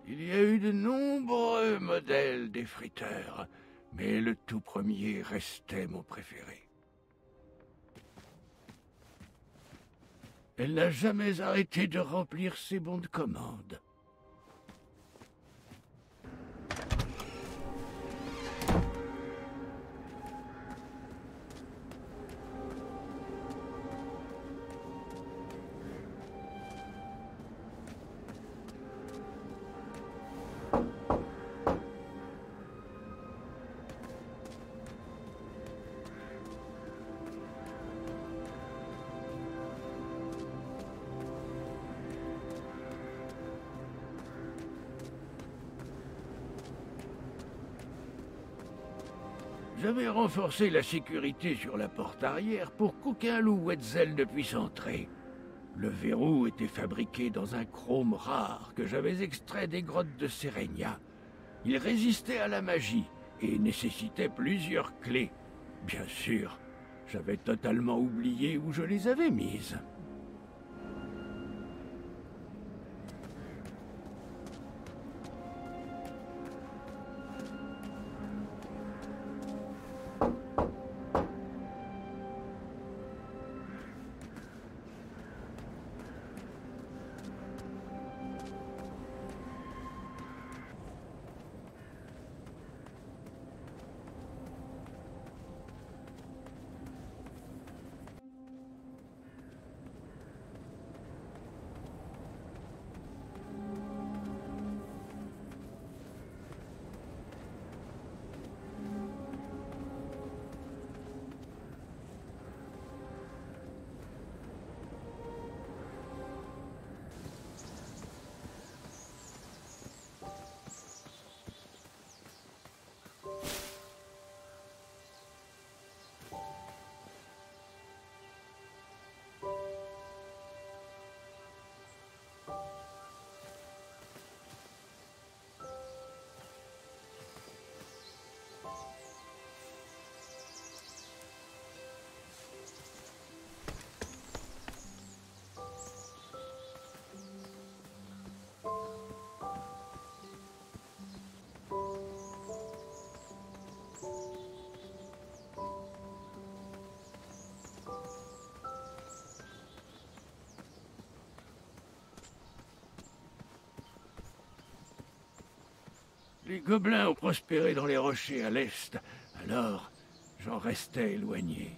Il y a eu de nombreux modèles d'effriteurs, mais le tout premier restait mon préféré. Elle n'a jamais arrêté de remplir ses bons de commande. J'avais renforcé la sécurité sur la porte arrière pour qu'aucun loup Wetzel ne puisse entrer. Le verrou était fabriqué dans un chrome rare que j'avais extrait des grottes de Serenia. Il résistait à la magie et nécessitait plusieurs clés. Bien sûr, j'avais totalement oublié où je les avais mises. Les gobelins ont prospéré dans les rochers à l'est, alors j'en restais éloigné.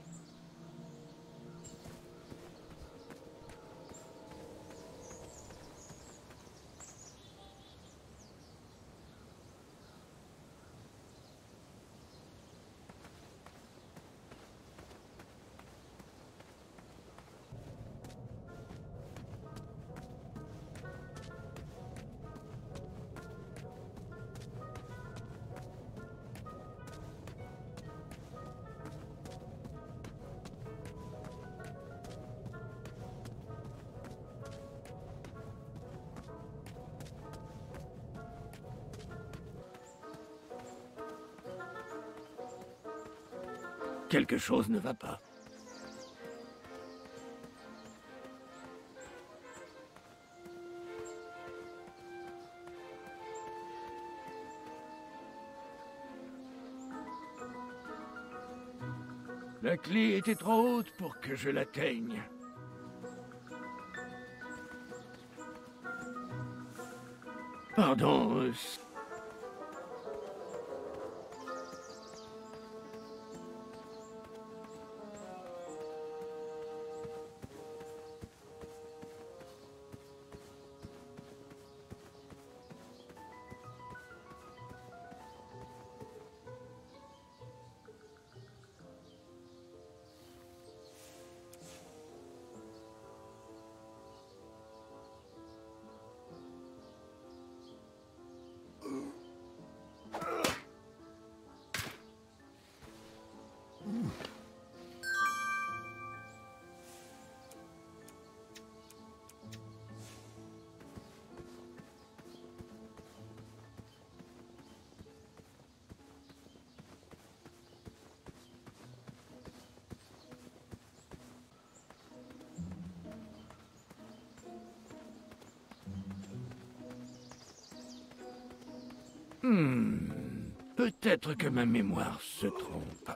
Quelque chose ne va pas. La clé était trop haute pour que je l'atteigne. Pardon, Peut-être que ma mémoire se trompe.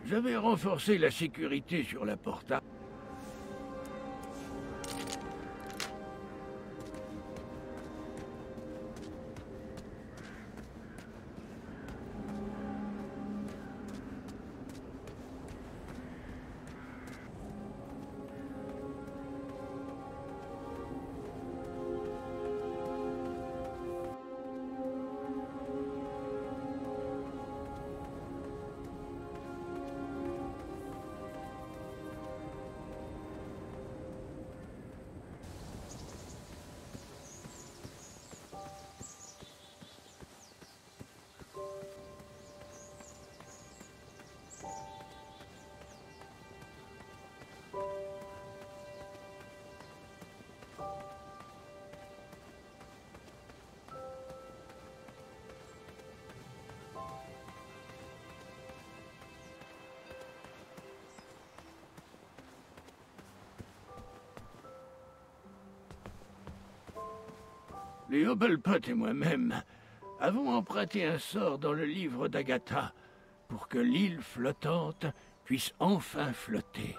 J'avais renforcé la sécurité sur la porte. Les Hobblepot et moi-même avons emprunté un sort dans le livre d'Agatha pour que l'île flottante puisse enfin flotter.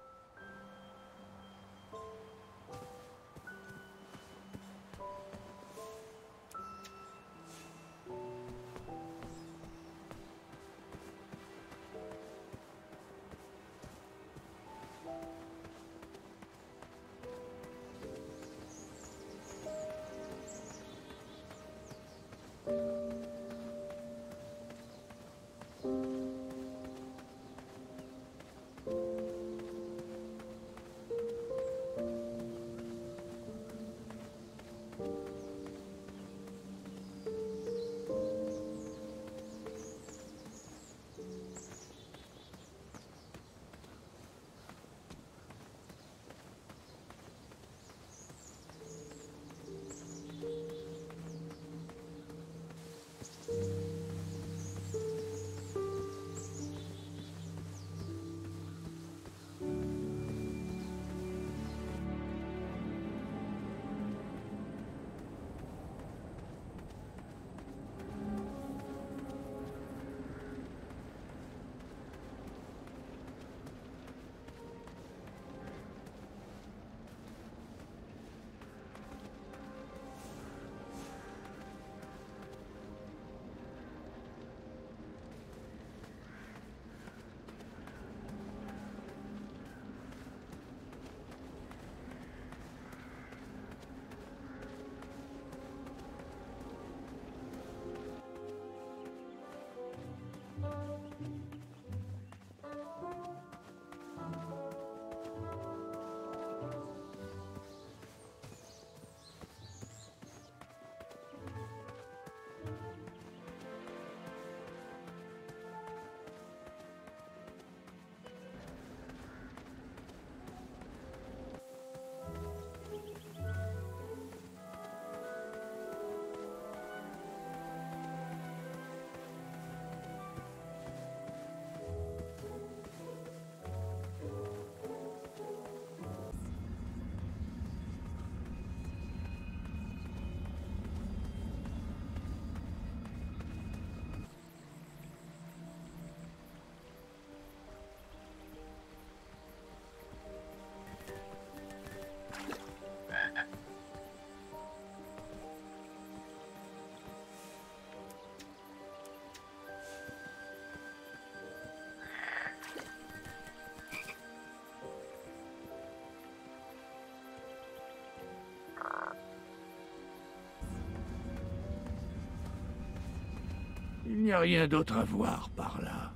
Il n'y a rien d'autre à voir par là.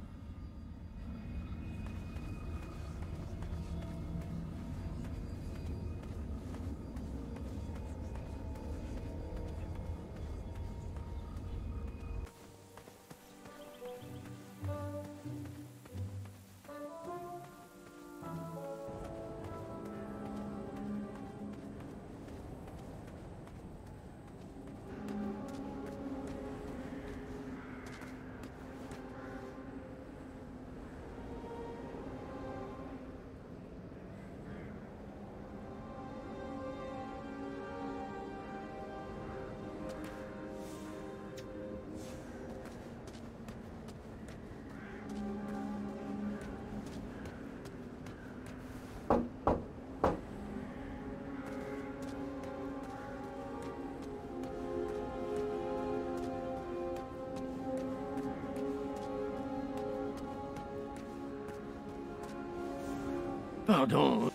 Pardon.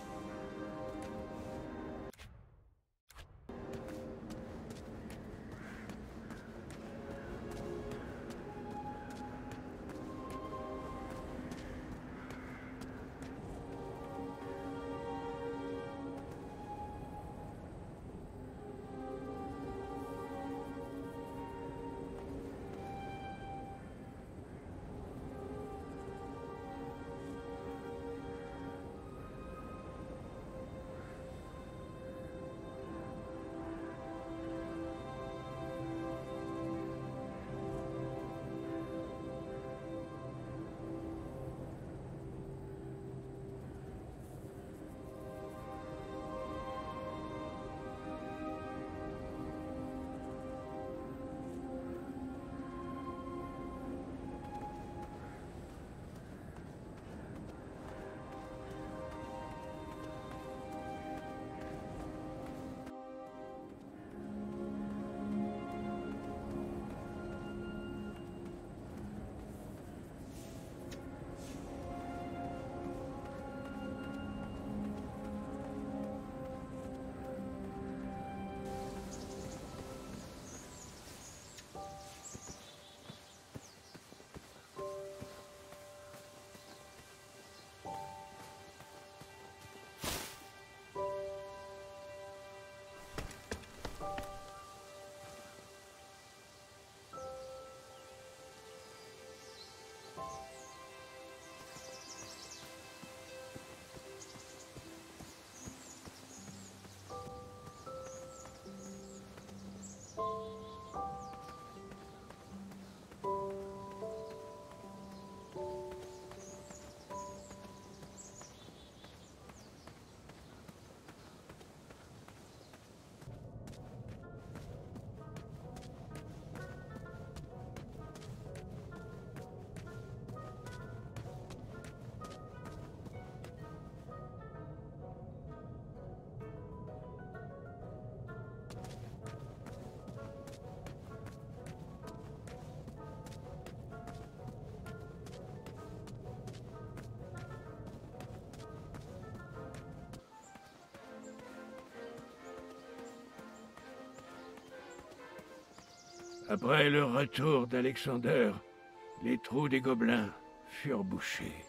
Après le retour d'Alexander, les trous des gobelins furent bouchés.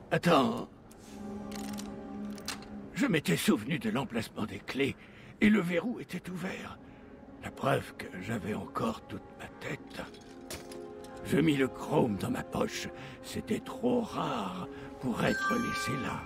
Attends. Je m'étais souvenu de l'emplacement des clés, et le verrou était ouvert. La preuve que j'avais encore toute ma tête. Je mis le chrome dans ma poche. C'était trop rare pour être laissé là.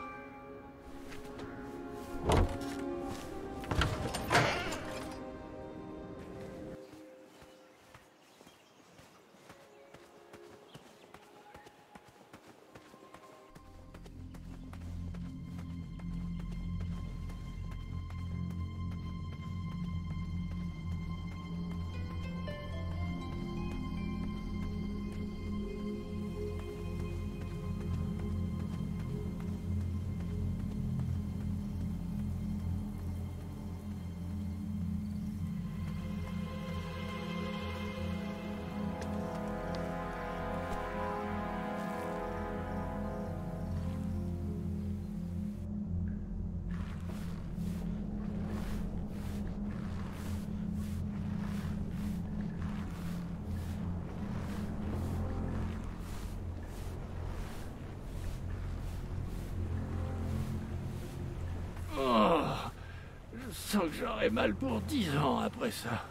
Je sens que j'aurai mal pour 10 ans après ça.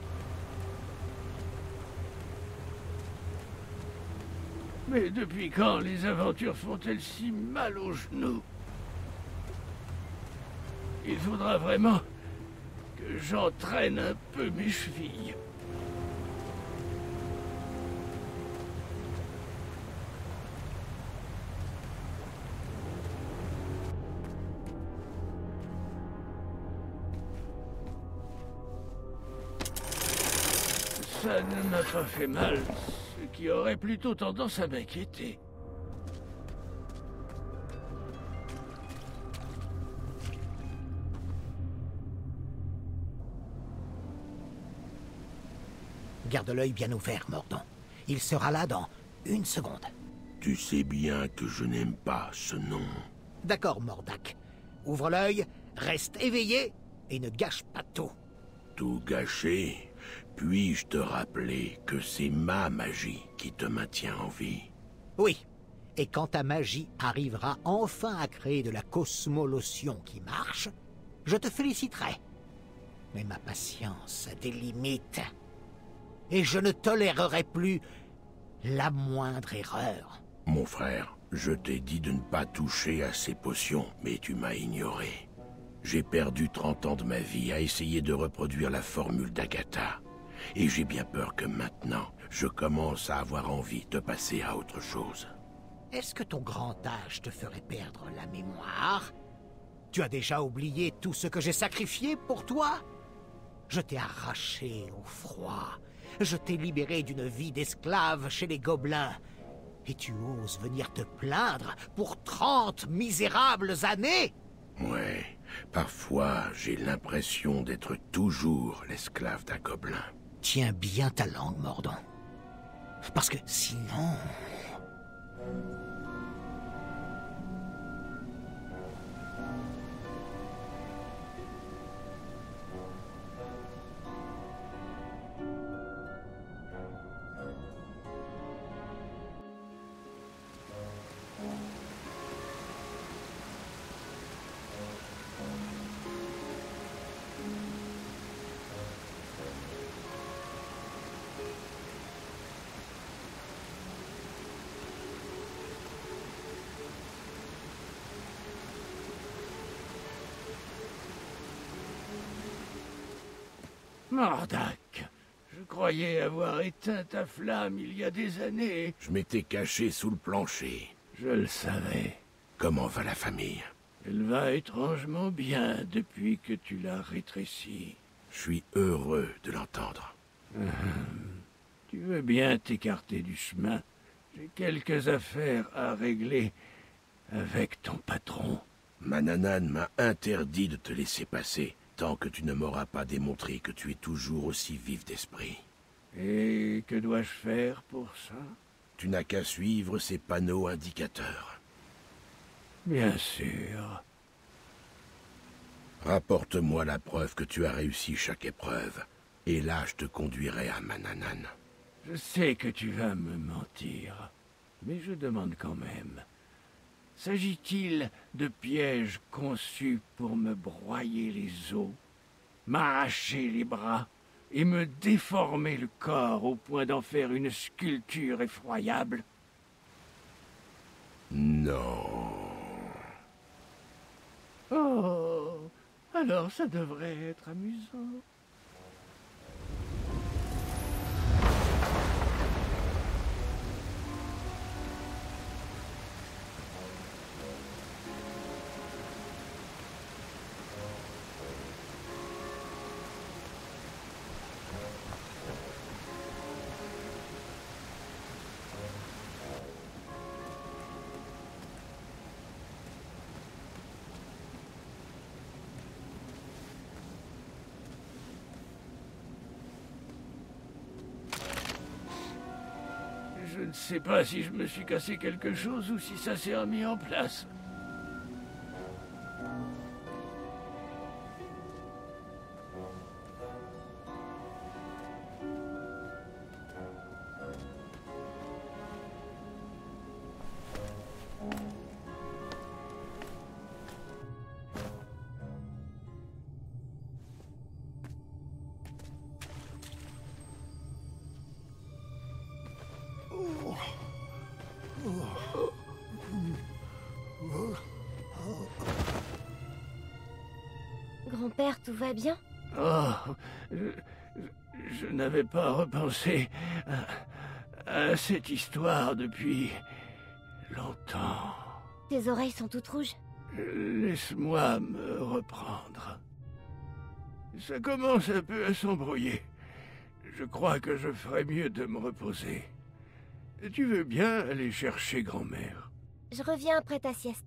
Mais depuis quand les aventures font-elles si mal aux genoux? Il faudra vraiment que j'entraîne un peu mes chevilles. Ça ne m'a pas fait mal, ce qui aurait plutôt tendance à m'inquiéter. Garde l'œil bien ouvert, Mordant. Il sera là dans 1 seconde. Tu sais bien que je n'aime pas ce nom. D'accord, Mordac. Ouvre l'œil, reste éveillé et ne gâche pas tout. Tout gâché? Puis-je te rappeler que c'est ma magie qui te maintient en vie? Oui. Et quand ta magie arrivera enfin à créer de la cosmolotion qui marche, je te féliciterai. Mais ma patience a des limites. Et je ne tolérerai plus la moindre erreur. Mon frère, je t'ai dit de ne pas toucher à ces potions, mais tu m'as ignoré. J'ai perdu 30 ans de ma vie à essayer de reproduire la formule d'Agatha. Et j'ai bien peur que maintenant, je commence à avoir envie de passer à autre chose. Est-ce que ton grand âge te ferait perdre la mémoire? Tu as déjà oublié tout ce que j'ai sacrifié pour toi? Je t'ai arraché au froid. Je t'ai libéré d'une vie d'esclave chez les gobelins. Et tu oses venir te plaindre pour 30 misérables années? Ouais, parfois j'ai l'impression d'être toujours l'esclave d'un gobelin. Tiens bien ta langue, Mordant. Parce que sinon... Mordac, je croyais avoir éteint ta flamme il y a des années. Je m'étais caché sous le plancher. Je le savais. Comment va la famille? Elle va étrangement bien depuis que tu l'as rétrécie. Je suis heureux de l'entendre. Tu veux bien t'écarter du chemin? J'ai quelques affaires à régler avec ton patron. Mananan m'a interdit de te laisser passer, tant que tu ne m'auras pas démontré que tu es toujours aussi vif d'esprit. Et que dois-je faire pour ça? Tu n'as qu'à suivre ces panneaux indicateurs. Bien sûr. Rapporte-moi la preuve que tu as réussi chaque épreuve, et là je te conduirai à Mananan. Je sais que tu vas me mentir, mais je demande quand même. S'agit-il de pièges conçus pour me broyer les os, m'arracher les bras et me déformer le corps au point d'en faire une sculpture effroyable? Non. Oh, alors ça devrait être amusant. Je ne sais pas si je me suis cassé quelque chose ou si ça s'est remis en place. Grand-père, tout va bien? Oh, je n'avais pas repensé à cette histoire depuis longtemps. Tes oreilles sont toutes rouges. Laisse-moi me reprendre. Ça commence un peu à s'embrouiller. Je crois que je ferais mieux de me reposer. Tu veux bien aller chercher grand-mère? Je reviens après ta sieste.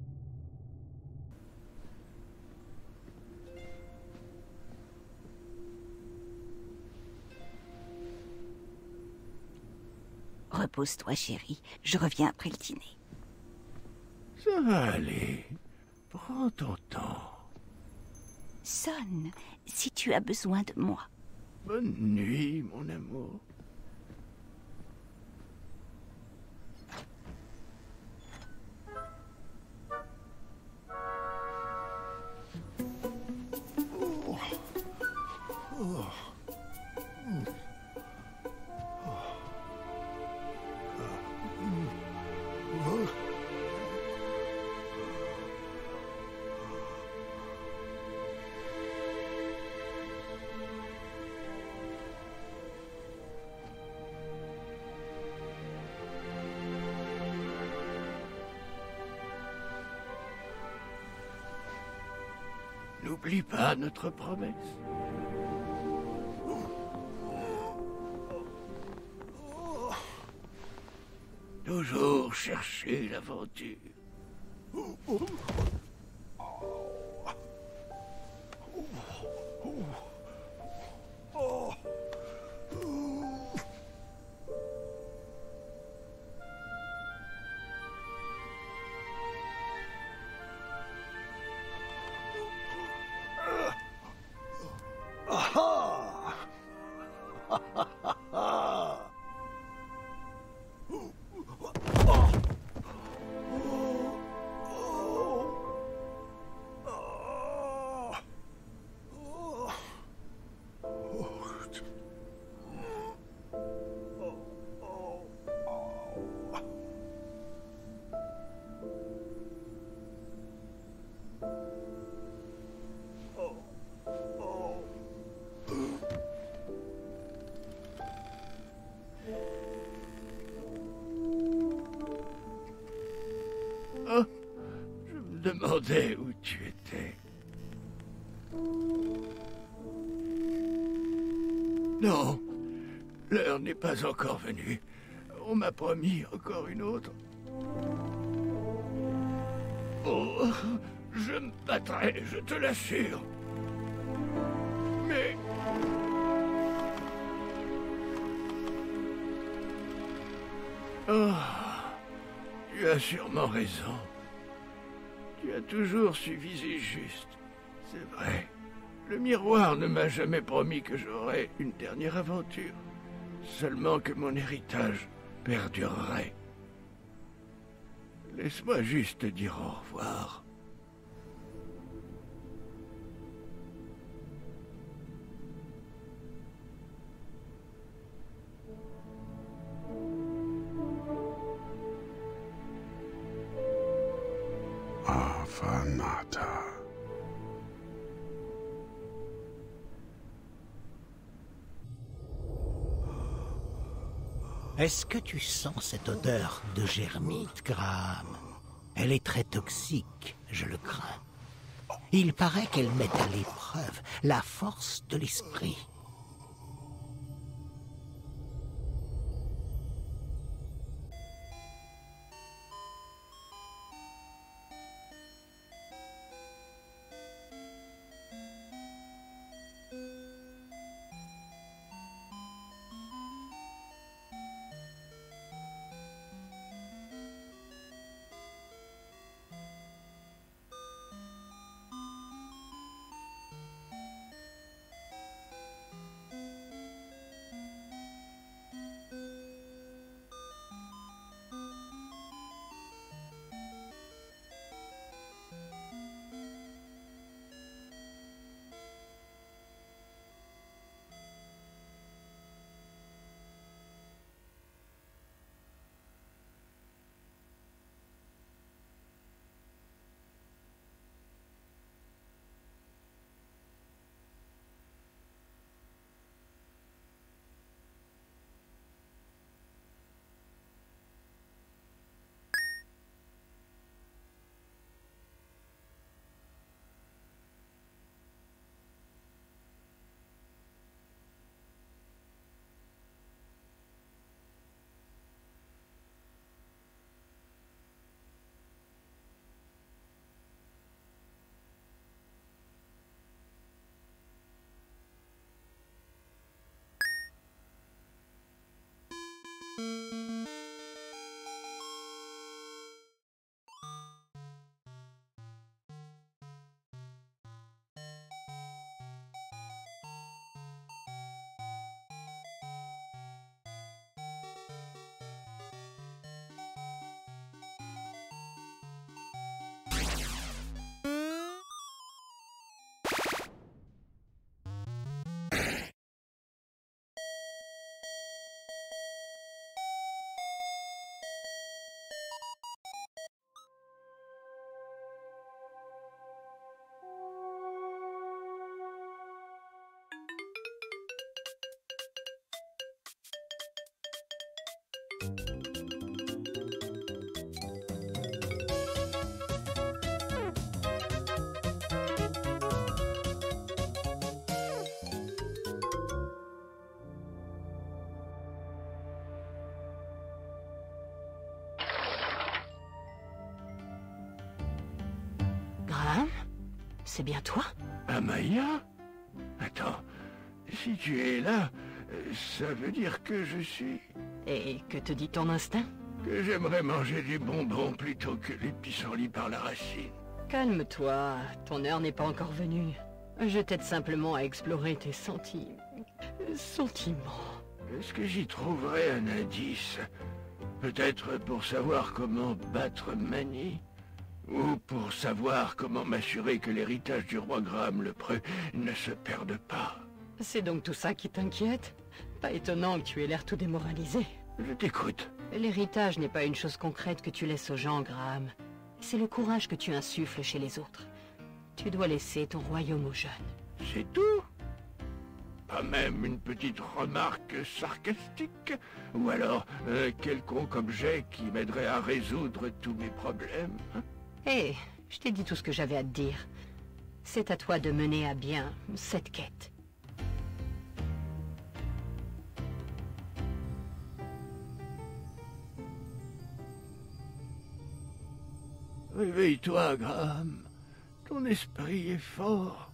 Repose-toi, chérie. Je reviens après le dîner. Ça va aller. Prends ton temps. Sonne si tu as besoin de moi. Bonne nuit, mon amour. N'oublie pas notre promesse. Toujours chercher l'aventure. Oh, je me demandais où tu étais. Non, l'heure n'est pas encore venue. On m'a promis encore une autre. Oh, je me battrai, je te l'assure. Mais... Oh, tu as sûrement raison. Tu as toujours su viser juste. C'est vrai. Le miroir ne m'a jamais promis que j'aurais une dernière aventure. Seulement que mon héritage perdurerait. Laisse-moi juste te dire au revoir. Avanata. Est-ce que tu sens cette odeur de germite, Graham? Elle est très toxique, je le crains. Il paraît qu'elle met à l'épreuve la force de l'esprit. Graham? C'est bien toi? Amaya? Attends, si tu es là, ça veut dire que je suis... Et que te dit ton instinct? Que j'aimerais manger des bonbons plutôt que les pissenlits par la racine. Calme-toi, ton heure n'est pas encore venue. Je t'aide simplement à explorer tes sentiments. Est-ce que j'y trouverais un indice? Peut-être pour savoir comment battre Mani? Ou pour savoir comment m'assurer que l'héritage du roi Graham le Preux ne se perde pas? C'est donc tout ça qui t'inquiète? Pas étonnant que tu aies l'air tout démoralisé. Je t'écoute. L'héritage n'est pas une chose concrète que tu laisses aux gens, Graham. C'est le courage que tu insuffles chez les autres. Tu dois laisser ton royaume aux jeunes. C'est tout? Pas même une petite remarque sarcastique? Ou alors un quelconque objet qui m'aiderait à résoudre tous mes problèmes? Hé, je t'ai dit tout ce que j'avais à te dire. C'est à toi de mener à bien cette quête. Réveille-toi, Graham. Ton esprit est fort.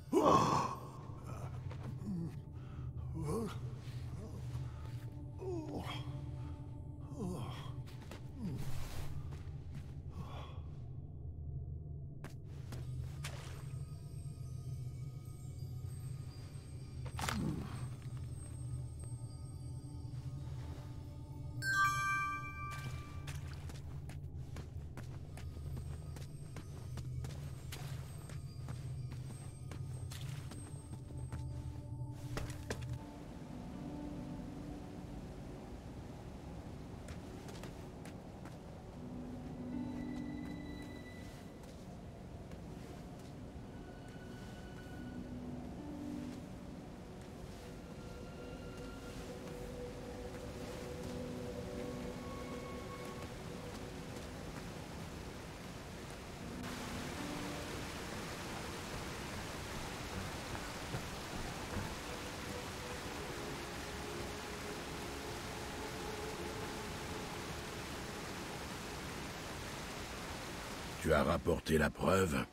Tu as rapporté la preuve?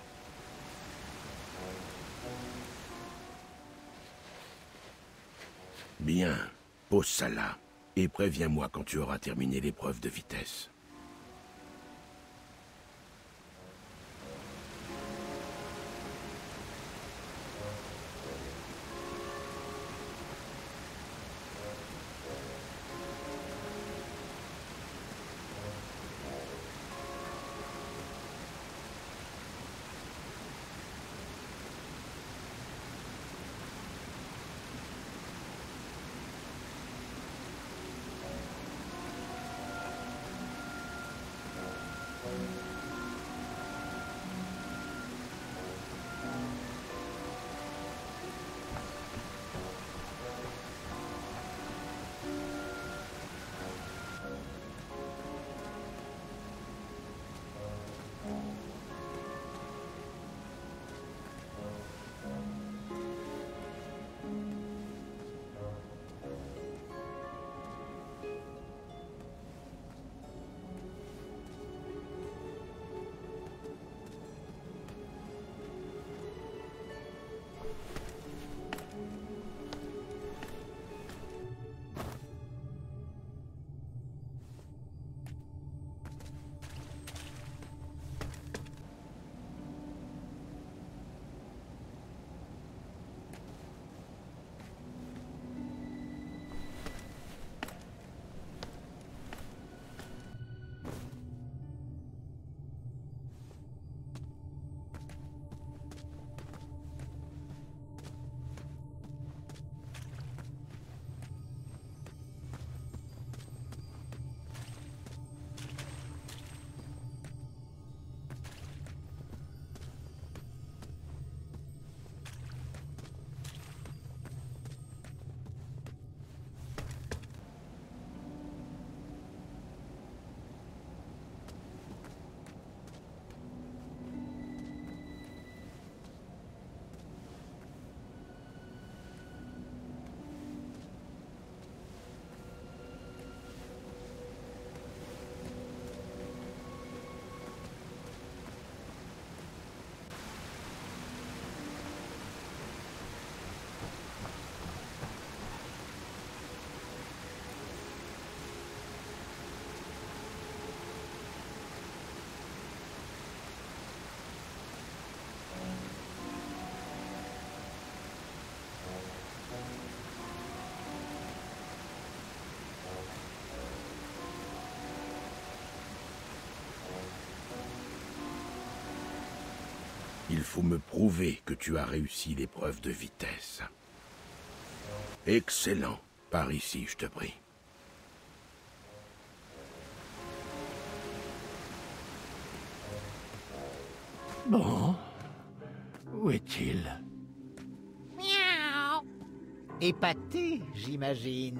Bien, pose ça là, et préviens-moi quand tu auras terminé l'épreuve de vitesse. Il faut me prouver que tu as réussi l'épreuve de vitesse. Excellent. Par ici, je te prie. Bon, où est-il? Miaou. Épaté, j'imagine.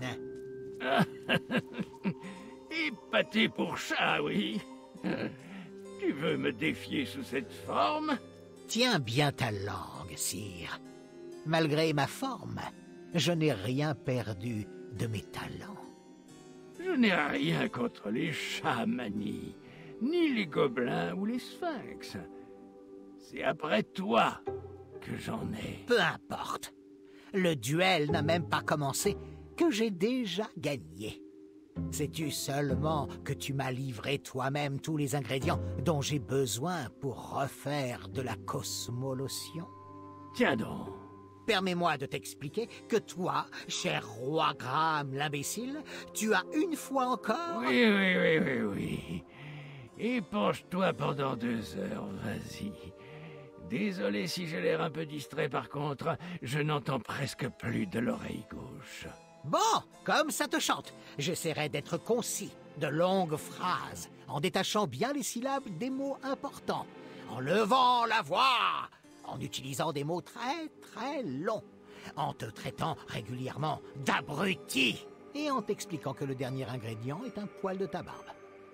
Épaté pour chat, oui. Tu veux me défier sous cette forme? Tiens bien ta langue, sire. Malgré ma forme, je n'ai rien perdu de mes talents. Je n'ai rien contre les chats, Mani, ni les gobelins ou les sphinx. C'est après toi que j'en ai. Peu importe. Le duel n'a même pas commencé, que j'ai déjà gagné. Sais-tu seulement que tu m'as livré toi-même tous les ingrédients dont j'ai besoin pour refaire de la cosmolotion? Tiens donc. Permets-moi de t'expliquer que toi, cher roi Graham l'imbécile, tu as une fois encore... Oui. Épanche-toi pendant 2 heures, vas-y. Désolé si j'ai l'air un peu distrait par contre, je n'entends presque plus de l'oreille gauche. Bon, comme ça te chante, j'essaierai d'être concis, de longues phrases, en détachant bien les syllabes des mots importants, en levant la voix, en utilisant des mots très longs, en te traitant régulièrement d'abruti et en t'expliquant que le dernier ingrédient est un poil de ta barbe.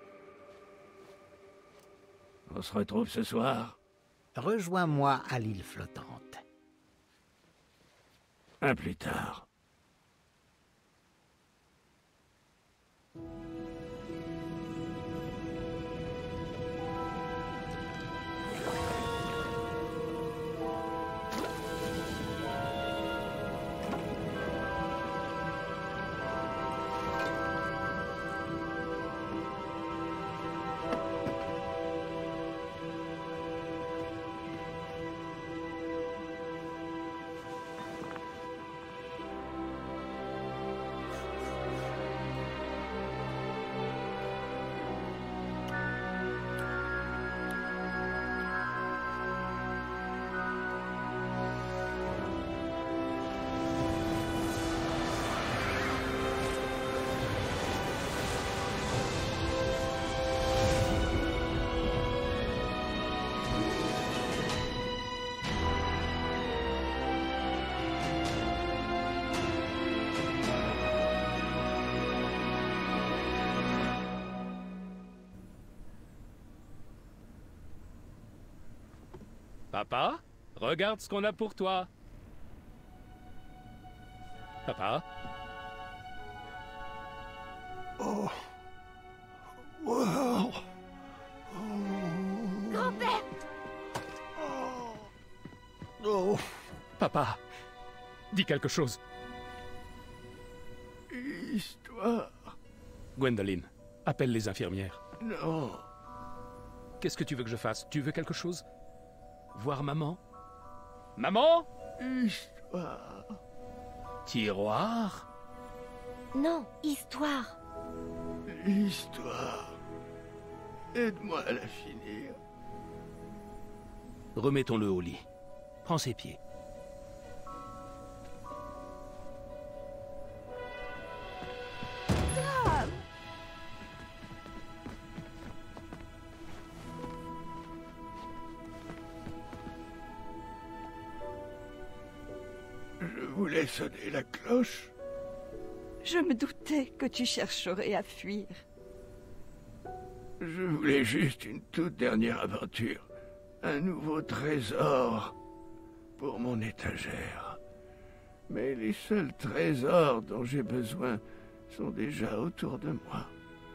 On se retrouve ce soir? Rejoins-moi à l'île flottante. À plus tard. Papa, regarde ce qu'on a pour toi. Papa. Oh. Wow. Grand-père! Oh. Papa, dis quelque chose. Histoire... Gwendoline, appelle les infirmières. Non. Qu'est-ce que tu veux que je fasse? Tu veux quelque chose? Voir maman? Maman? Histoire... Tiroir? Non, histoire. Histoire... Aide-moi à la finir. Remettons-le au lit. Prends ses pieds. Je voulais sonner la cloche. Je me doutais que tu chercherais à fuir. Je voulais juste une toute dernière aventure. Un nouveau trésor pour mon étagère. Mais les seuls trésors dont j'ai besoin sont déjà autour de moi.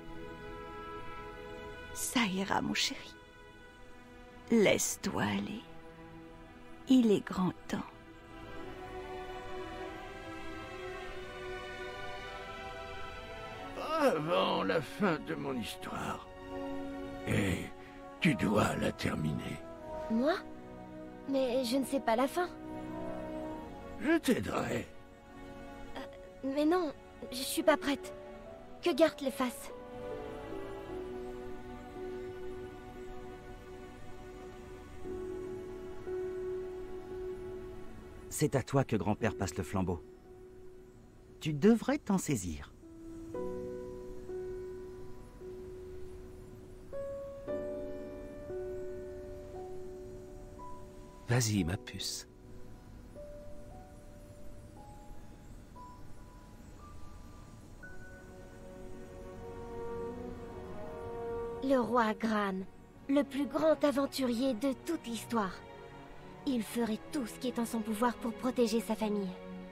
Ça ira, mon chéri. Laisse-toi aller. Il est grand temps. Pas avant la fin de mon histoire. Et tu dois la terminer. Moi? Mais je ne sais pas la fin. Je t'aiderai. Mais non, je suis pas prête. Que Garth les fasse. C'est à toi que grand-père passe le flambeau. Tu devrais t'en saisir. Vas-y, ma puce. Le roi Gran, le plus grand aventurier de toute l'histoire. Il ferait tout ce qui est en son pouvoir pour protéger sa famille.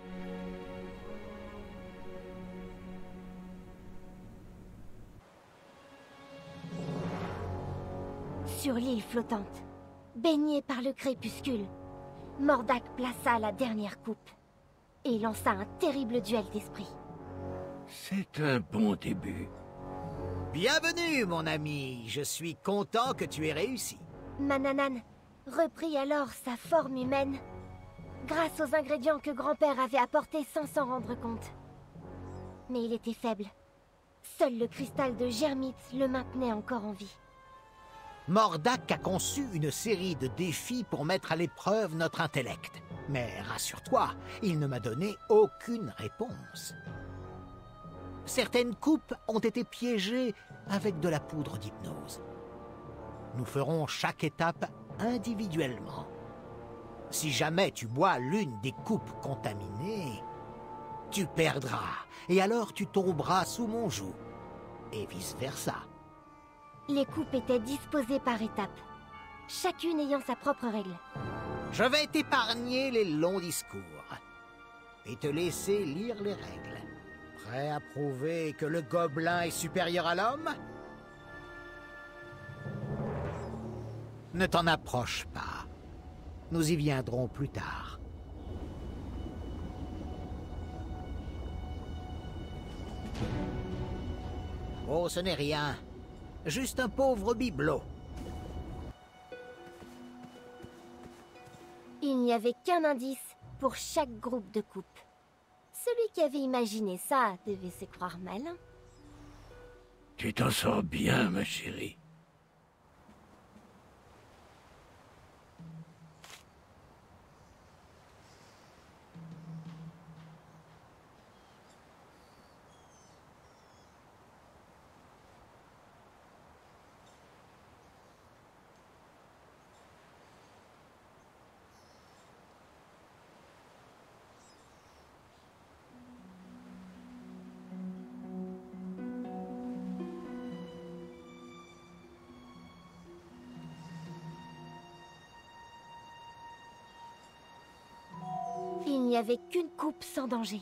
Sur l'île flottante, baignée par le crépuscule, Mordack plaça la dernière coupe et lança un terrible duel d'esprit. C'est un bon début. Bienvenue, mon ami. Je suis content que tu aies réussi. Manannan reprit alors sa forme humaine, grâce aux ingrédients que grand-père avait apportés sans s'en rendre compte. Mais il était faible. Seul le cristal de Germite le maintenait encore en vie. Mordack a conçu une série de défis pour mettre à l'épreuve notre intellect. Mais rassure-toi, il ne m'a donné aucune réponse. Certaines coupes ont été piégées avec de la poudre d'hypnose. Nous ferons chaque étape individuellement. Si jamais tu bois l'une des coupes contaminées, tu perdras, et alors tu tomberas sous mon joug, et vice-versa. Les coupes étaient disposées par étapes, chacune ayant sa propre règle. Je vais t'épargner les longs discours et te laisser lire les règles. Prêt à prouver que le gobelin est supérieur à l'homme? Ne t'en approche pas. Nous y viendrons plus tard. Oh, ce n'est rien. Juste un pauvre bibelot. Il n'y avait qu'un indice pour chaque groupe de coupes. Celui qui avait imaginé ça devait se croire malin. Tu t'en sors bien, ma chérie. n'y avait qu'une coupe sans danger.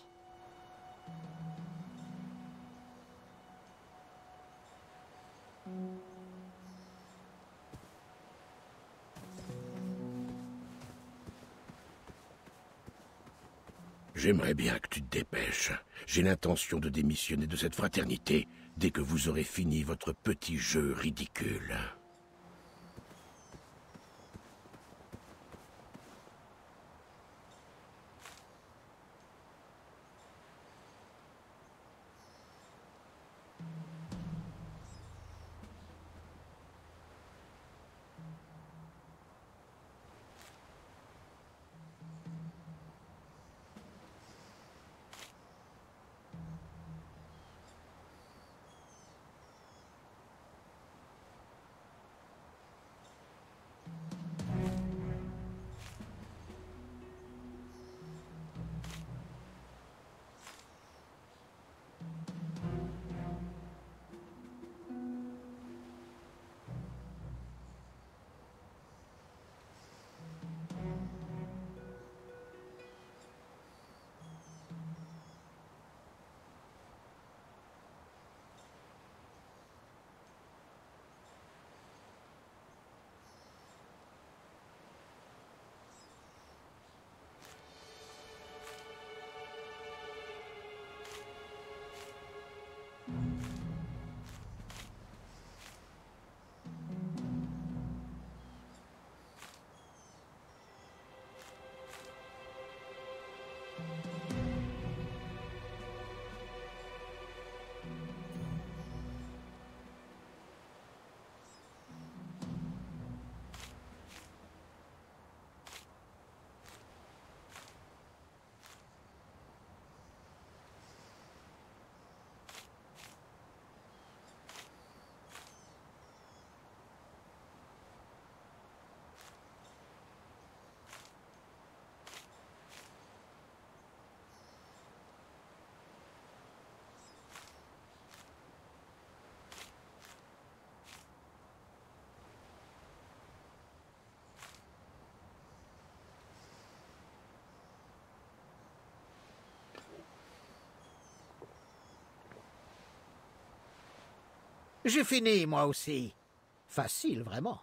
J'aimerais bien que tu te dépêches. J'ai l'intention de démissionner de cette fraternité dès que vous aurez fini votre petit jeu ridicule. J'ai fini, moi aussi. Facile, vraiment.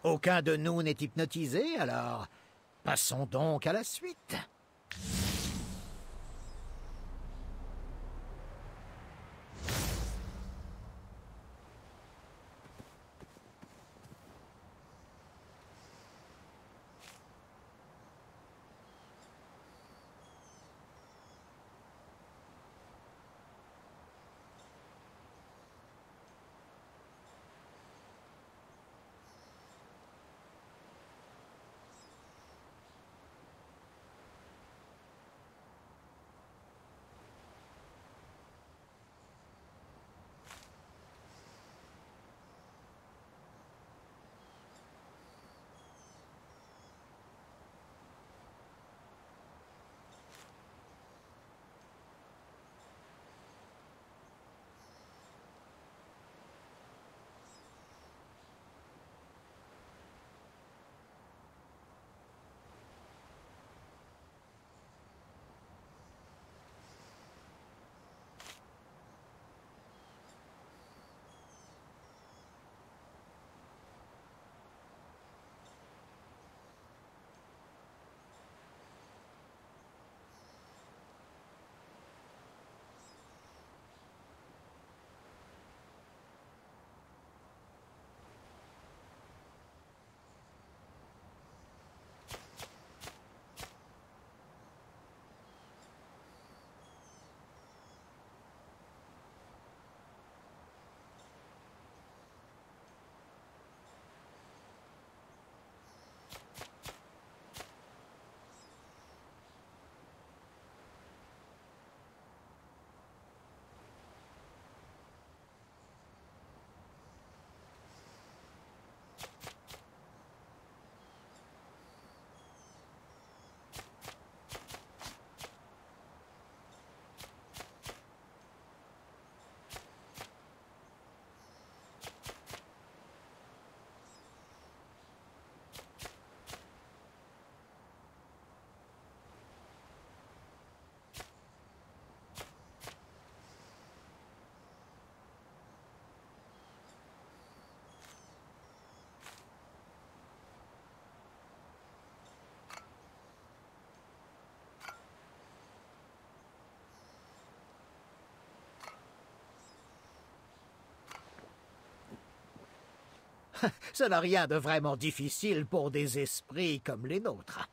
Aucun de nous n'est hypnotisé, alors passons donc à la suite. Ce n'a rien de vraiment difficile pour des esprits comme les nôtres.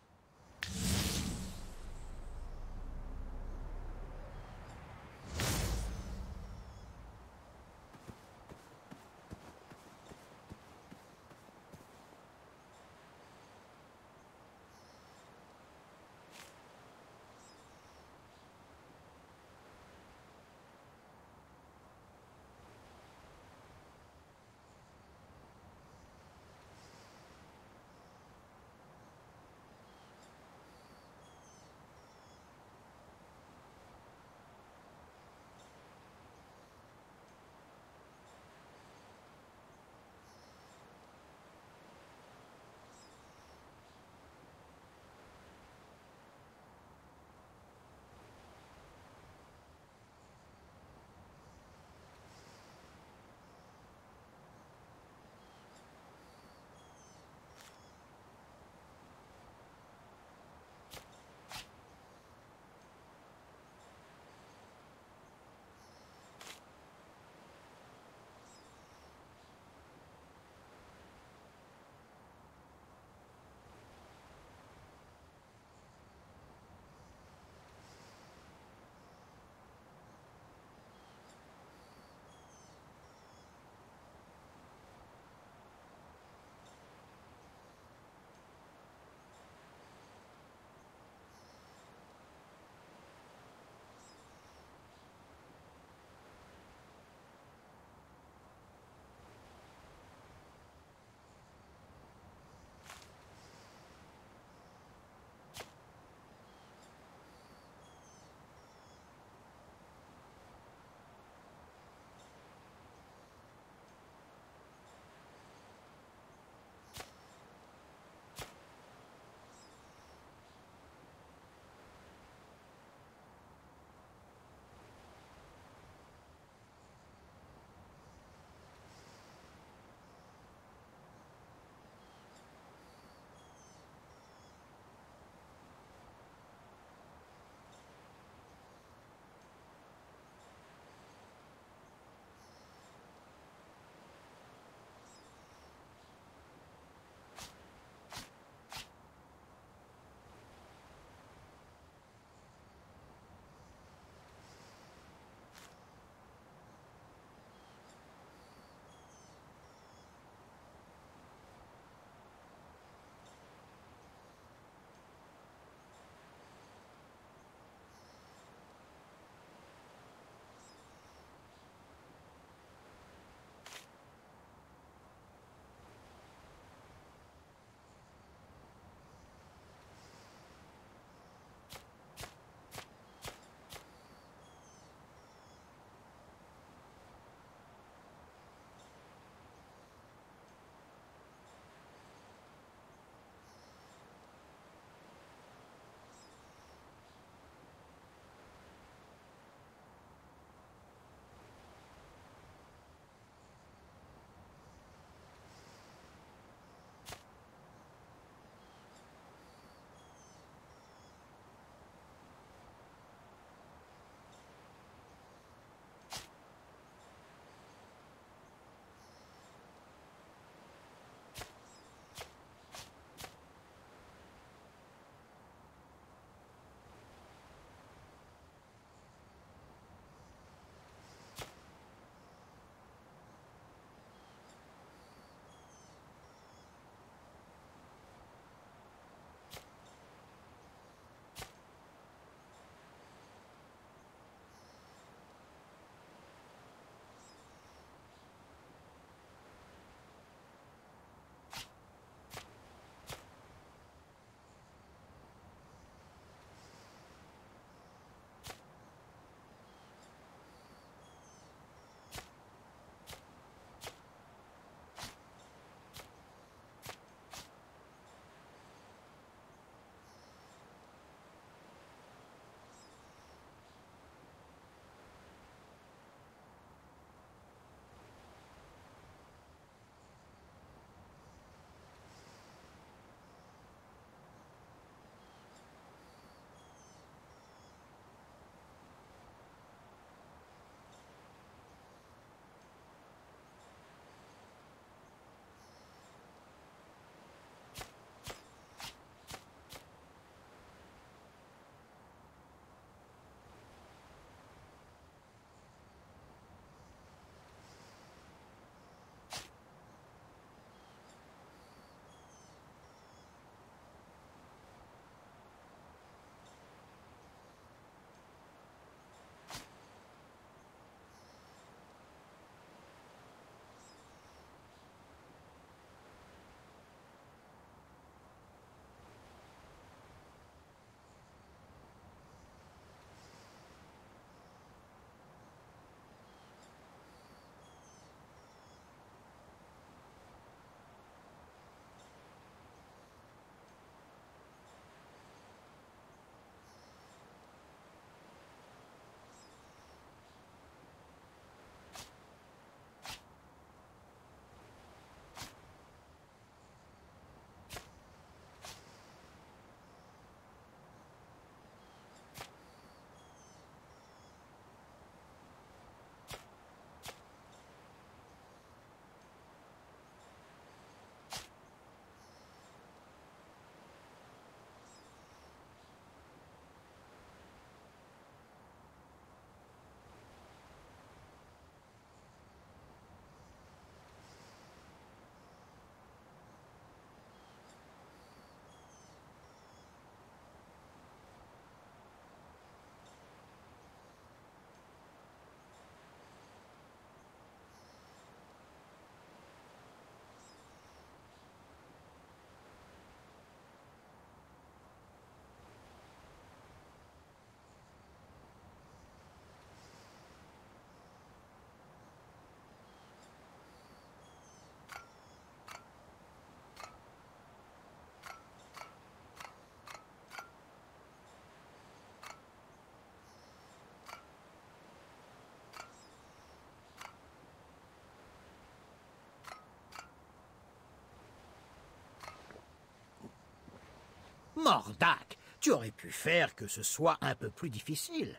Mordac, tu aurais pu faire que ce soit un peu plus difficile.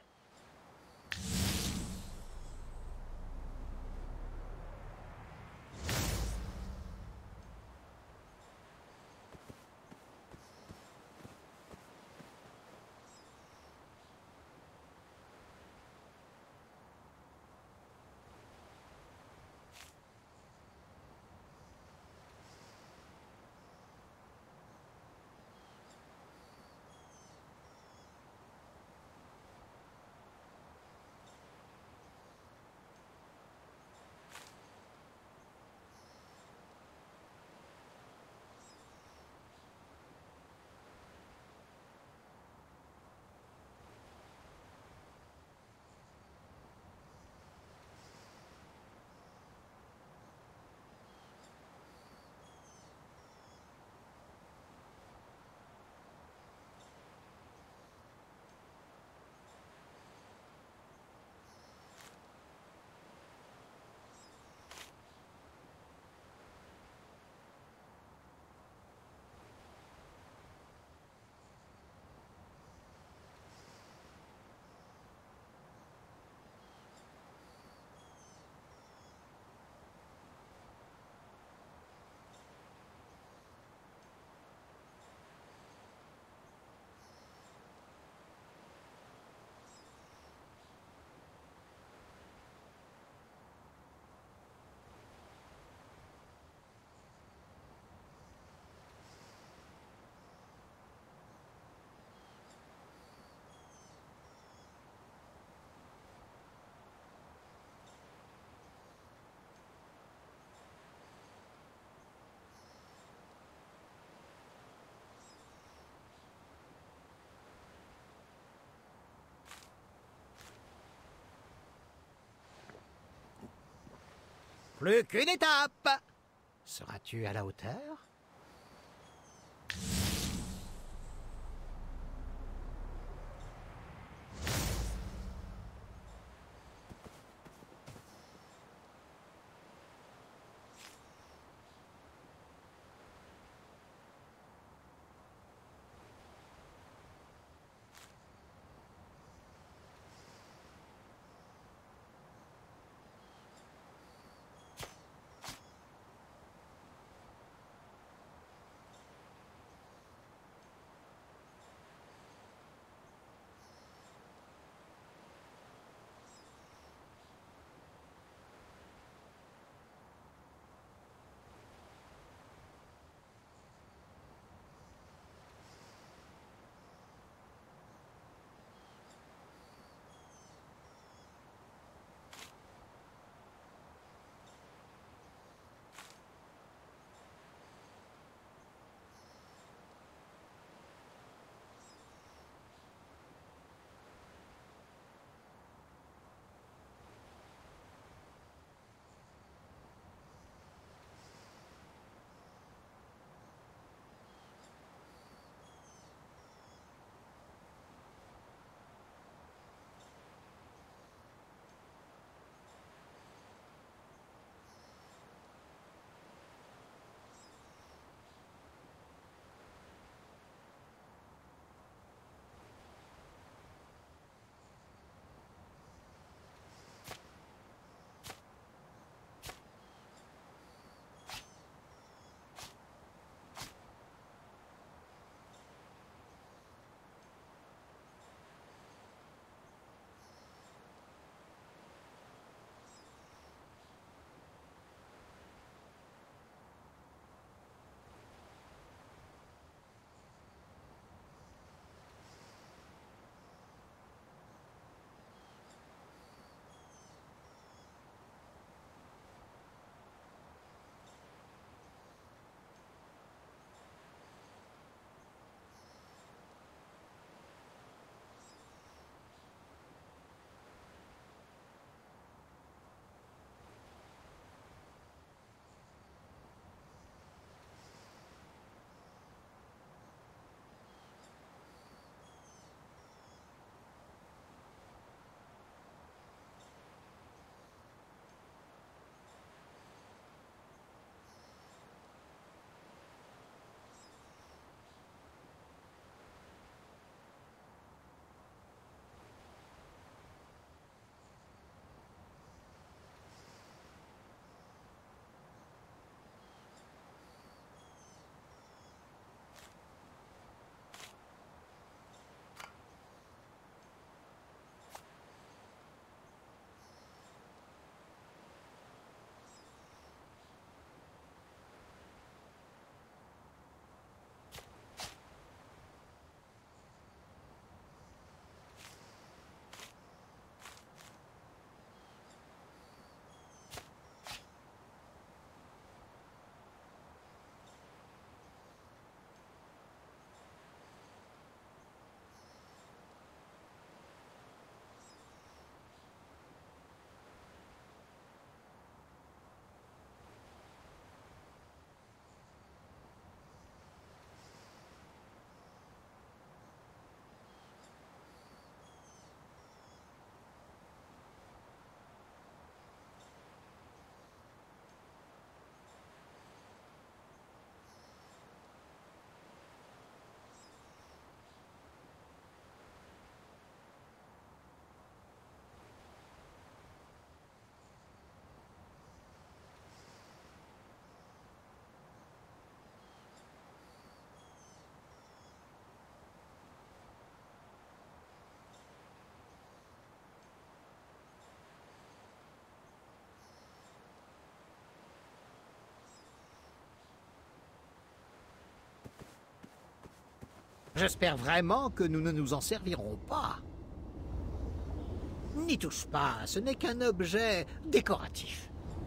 Plus qu'une étape. Seras-tu à la hauteur? J'espère vraiment que nous ne nous en servirons pas. N'y touche pas, ce n'est qu'un objet décoratif.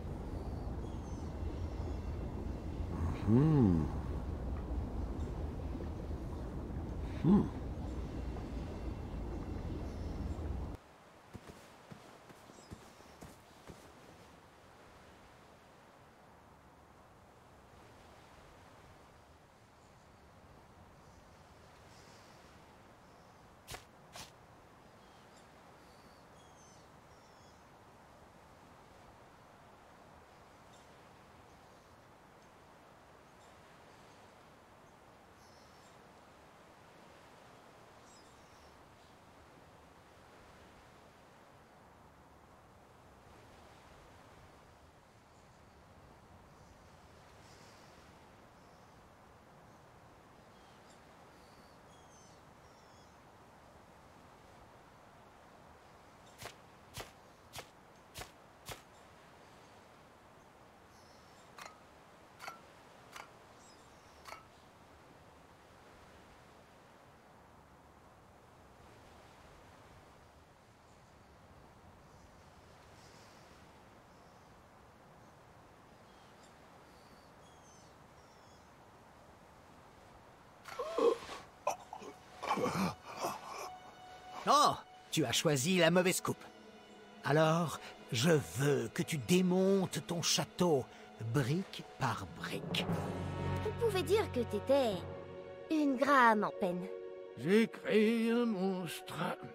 Oh, tu as choisi la mauvaise coupe. Alors, je veux que tu démontes ton château, brique par brique. On pouvait dire que t'étais une Graham en peine. J'ai créé un monstre.